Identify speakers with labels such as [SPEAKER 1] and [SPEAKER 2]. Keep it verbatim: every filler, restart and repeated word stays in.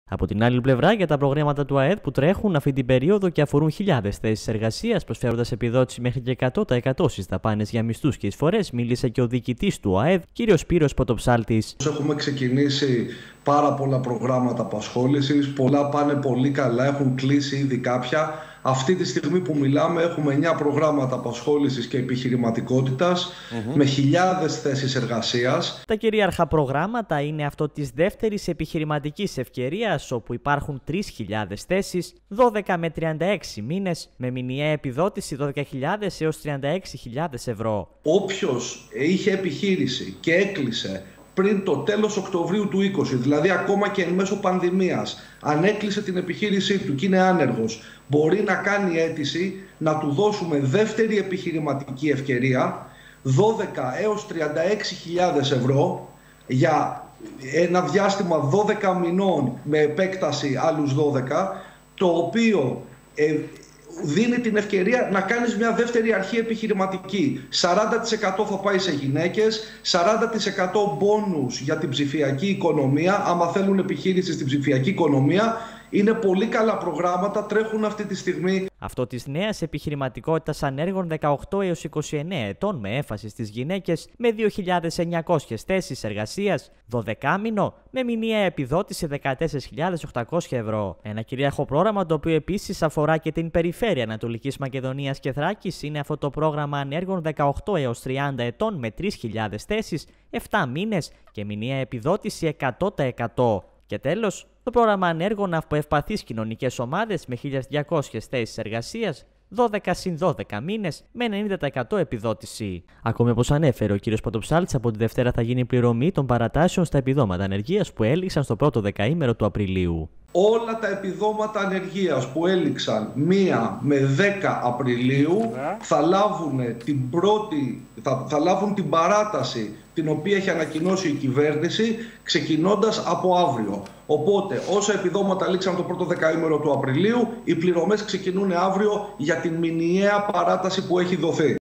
[SPEAKER 1] Από την άλλη πλευρά, για τα προγράμματα του ΑΕΔ που τρέχουν αυτή την περίοδο και αφορούν χιλιάδες θέσεις εργασίας, προσφέροντας επιδότηση μέχρι και εκατό τοις εκατό στις δαπάνες για μισθούς και εισφορές, μίλησε και ο διοικητής του ΑΕΔ, κ. Σπύρος Πρωτοψάλτης.
[SPEAKER 2] Έχουμε ξεκινήσει πάρα πολλά προγράμματα απασχόλησης, πολλά πάνε πολύ καλά, έχουν κλείσει ήδη κάποια. Αυτή τη στιγμή που μιλάμε έχουμε εννιά προγράμματα απασχόλησης και επιχειρηματικότητας mm-hmm. με χιλιάδες θέσεις εργασίας.
[SPEAKER 1] Τα κυρίαρχα προγράμματα είναι αυτό της δεύτερης επιχειρηματικής ευκαιρίας, όπου υπάρχουν τρεις χιλιάδες θέσεις, δώδεκα με τριάντα έξι μήνες, με μηνιαία επιδότηση δώδεκα χιλιάδες έως τριάντα έξι χιλιάδες ευρώ.
[SPEAKER 2] Όποιος είχε επιχείρηση και έκλεισε πριν το τέλος Οκτωβρίου του είκοσι, δηλαδή ακόμα και εν μέσω πανδημίας, αν έκλεισε την επιχείρησή του και είναι άνεργος, μπορεί να κάνει αίτηση να του δώσουμε δεύτερη επιχειρηματική ευκαιρία, δώδεκα έως τριάντα έξι χιλιάδες ευρώ, για ένα διάστημα δώδεκα μηνών με επέκταση άλλους δώδεκα, το οποίο ε, δίνει την ευκαιρία να κάνεις μια δεύτερη αρχή επιχειρηματική. σαράντα τοις εκατό θα πάει σε γυναίκες, σαράντα τοις εκατό μπόνους για την ψηφιακή οικονομία, άμα θέλουν επιχείρηση στην ψηφιακή οικονομία. Είναι πολύ καλά προγράμματα, τρέχουν αυτή τη στιγμή.
[SPEAKER 1] Αυτό της νέας επιχειρηματικότητας ανέργων δεκαοκτώ έως είκοσι εννέα ετών με έμφαση στις γυναίκες, με δύο χιλιάδες εννιακόσιες θέσεις εργασίας, δωδεκάμηνο με μηνιαία επιδότηση δεκατέσσερις χιλιάδες οκτακόσια ευρώ. Ένα κυρίαρχο πρόγραμμα, το οποίο επίσης αφορά και την περιφέρεια Ανατολικής Μακεδονίας και Θράκης, είναι αυτό το πρόγραμμα ανέργων δεκαοκτώ έως τριάντα ετών με τρεις χιλιάδες θέσεις, επτά μήνες και μηνιαία επιδότηση εκατό τοις εκατό. Και τέλος, το πρόγραμμα ανέργων από ευπαθείς κοινωνικές ομάδες με χίλιες διακόσιες θέσεις εργασίας, δώδεκα συν δώδεκα μήνες με ενενήντα τοις εκατό επιδότηση. Ακόμη, όπως ανέφερε ο κ. Πρωτοψάλτης, από τη Δευτέρα θα γίνει πληρωμή των παρατάσεων στα επιδόματα ανεργίας που έληξαν στο πρώτο δεκαήμερο του Απριλίου.
[SPEAKER 2] Όλα τα επιδόματα ανεργίας που έληξαν μία με δέκα Απριλίου θα λάβουν την, πρώτη, θα, θα λάβουν την παράταση την οποία έχει ανακοινώσει η κυβέρνηση, ξεκινώντας από αύριο. Οπότε, όσα επιδόματα λήξαν το πρώτο δεκαήμερο του Απριλίου, οι πληρωμές ξεκινούν αύριο για την μηνιαία παράταση που έχει δοθεί.